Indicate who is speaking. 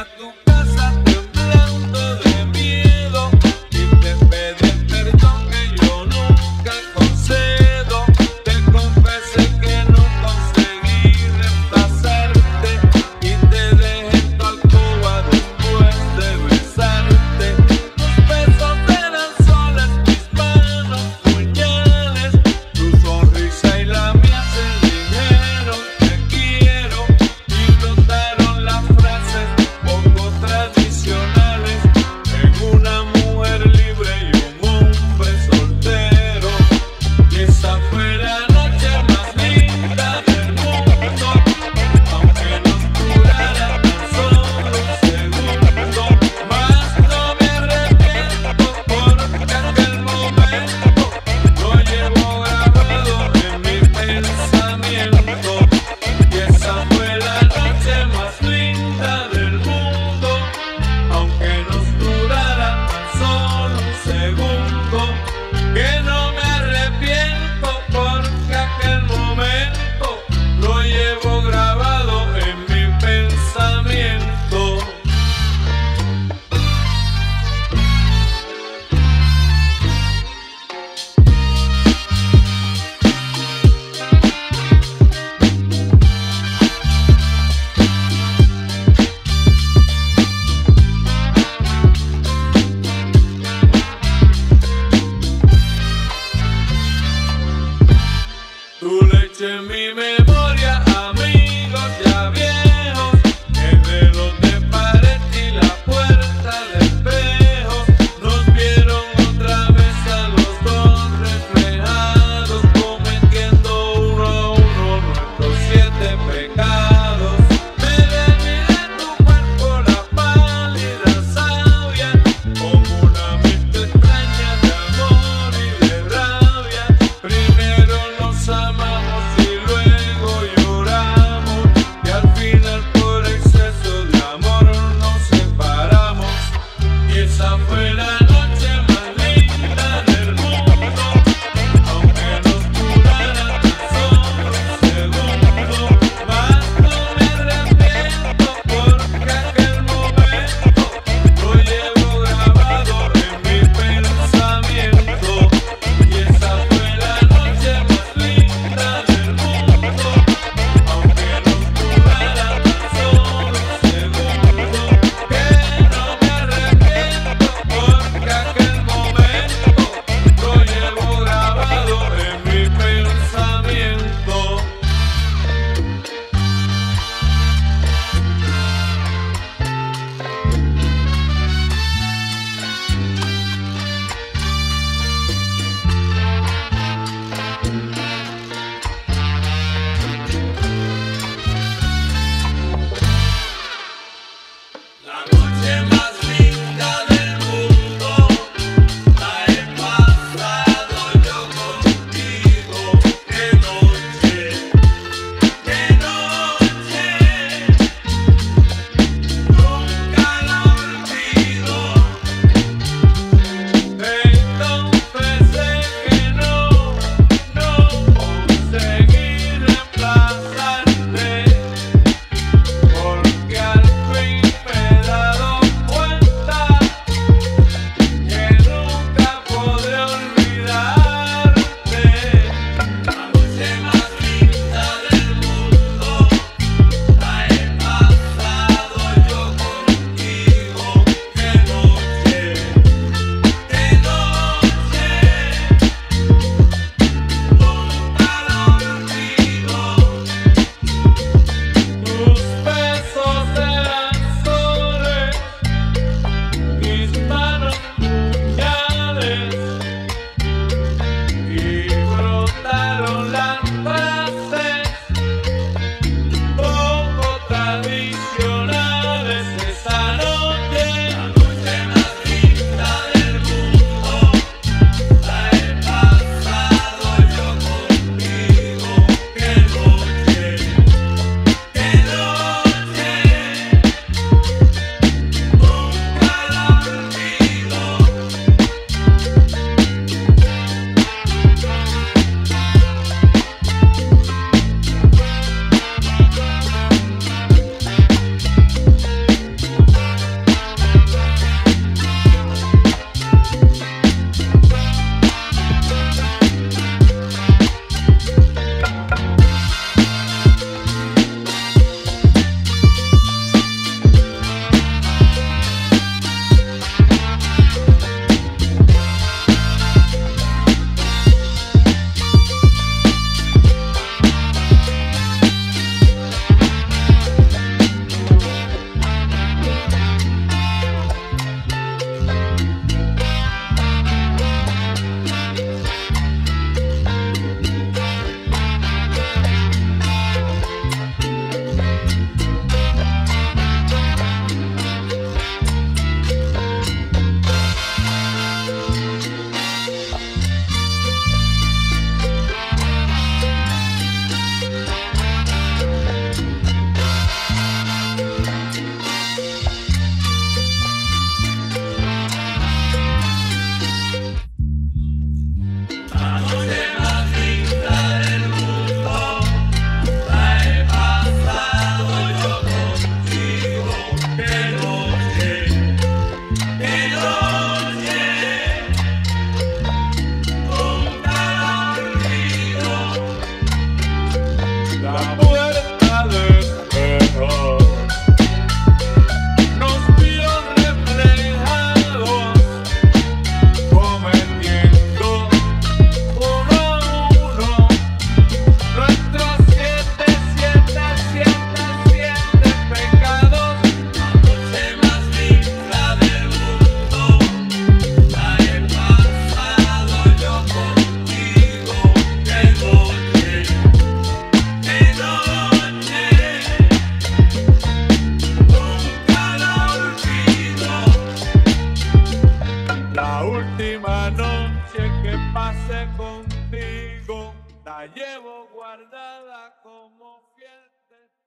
Speaker 1: a tu casa temblando de miedo y te pedí el perdón que yo nunca concedo. Te confesé que no conseguí reemplazarte y te dejé en tu alcoba después de besarte. Tus besos eran soles, mis manos puñales, tu sonrisa y la mía se dijeron te quiero y brotaron las frases poco tradicionales en una mujer libre y un hombre soltero. Y esa fue la noche más linda del mundo, aunque nos durara tan solo un segundo. Más no me arrepiento porque aquel momento lo llevo grabado en mi pensamiento. Y esa fue la noche más linda del mundo, aunque nos durara tan solo un segundo. Que no me arrepiento porque aquel momento lo llevo grabado en mi pensamiento. Tu leche en mi memoria, amigos ya viejos, el reloj de pared y la puerta de espejos nos vieron otra vez a los dos reflejados, cometiendo uno a uno nuestros 7 pecados. Me bebí de tu cuerpo la pálida savia, como una mezcla extraña de amor y de rabia. Primero nos amamos y luego la llevo guardada como fiel testigo.